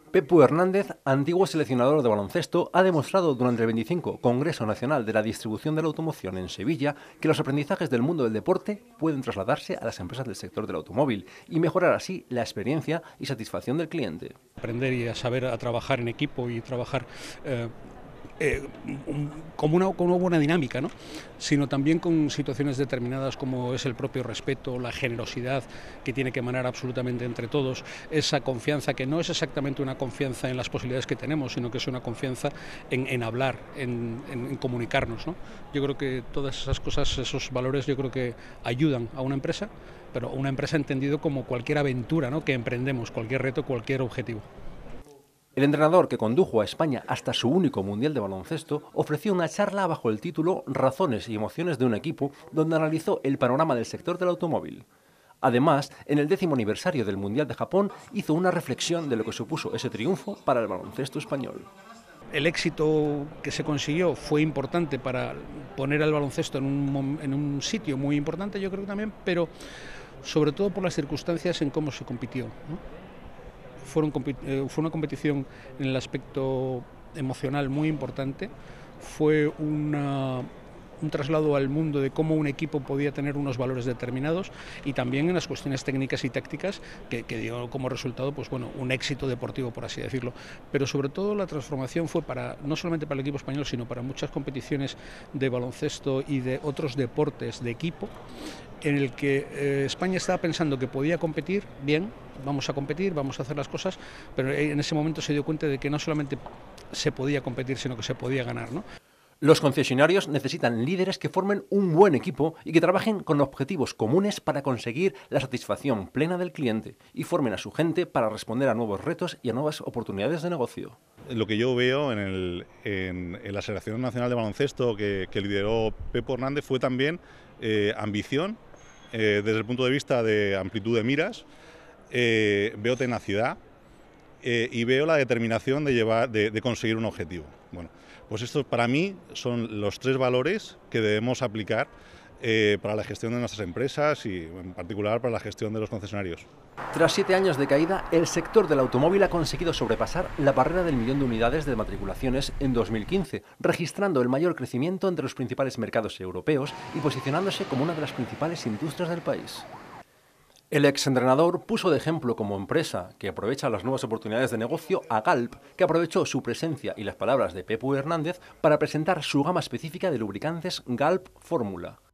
Pepu Hernández, antiguo seleccionador de baloncesto, ha demostrado durante el 25 Congreso Nacional de la Distribución de la Automoción en Sevilla que los aprendizajes del mundo del deporte pueden trasladarse a las empresas del sector del automóvil y mejorar así la experiencia y satisfacción del cliente. Aprender y a saber a trabajar en equipo y trabajar con una buena dinámica, ¿no? Sino también con situaciones determinadas como es el propio respeto, la generosidad que tiene que emanar absolutamente entre todos, esa confianza que no es exactamente una confianza en las posibilidades que tenemos, sino que es una confianza en hablar, en comunicarnos, ¿no? Yo creo que todas esas cosas, esos valores, yo creo que ayudan a una empresa, pero una empresa entendido como cualquier aventura, ¿no?, que emprendemos, cualquier reto, cualquier objetivo. El entrenador que condujo a España hasta su único mundial de baloncesto ofreció una charla bajo el título Razones y emociones de un equipo, donde analizó el panorama del sector del automóvil. Además, en el 10º aniversario del Mundial de Japón, hizo una reflexión de lo que supuso ese triunfo para el baloncesto español. El éxito que se consiguió fue importante para poner al baloncesto en un sitio muy importante, yo creo que también, pero sobre todo por las circunstancias en cómo se compitió, ¿no? Fue una competición en el aspecto emocional muy importante, fue un traslado al mundo de cómo un equipo podía tener unos valores determinados y también en las cuestiones técnicas y tácticas que dio como resultado, pues bueno, un éxito deportivo, por así decirlo. Pero sobre todo la transformación fue no solamente para el equipo español, sino para muchas competiciones de baloncesto y de otros deportes de equipo, en el que España estaba pensando que podía competir bien, vamos a competir, vamos a hacer las cosas, pero en ese momento se dio cuenta de que no solamente se podía competir, sino que se podía ganar, ¿no? Los concesionarios necesitan líderes que formen un buen equipo y que trabajen con objetivos comunes para conseguir la satisfacción plena del cliente y formen a su gente para responder a nuevos retos y a nuevas oportunidades de negocio. Lo que yo veo en la Selección Nacional de Baloncesto que lideró Pepu Hernández fue también ambición, desde el punto de vista de amplitud de miras, veo tenacidad y veo la determinación de conseguir un objetivo. Bueno, pues estos para mí son los tres valores que debemos aplicar para la gestión de nuestras empresas y en particular para la gestión de los concesionarios. Tras 7 años de caída, el sector del automóvil ha conseguido sobrepasar la barrera del 1.000.000 de unidades de matriculaciones en 2015, registrando el mayor crecimiento entre los principales mercados europeos y posicionándose como una de las principales industrias del país. El exentrenador puso de ejemplo como empresa que aprovecha las nuevas oportunidades de negocio a Galp, que aprovechó su presencia y las palabras de Pepu Hernández para presentar su gama específica de lubricantes Galp Fórmula.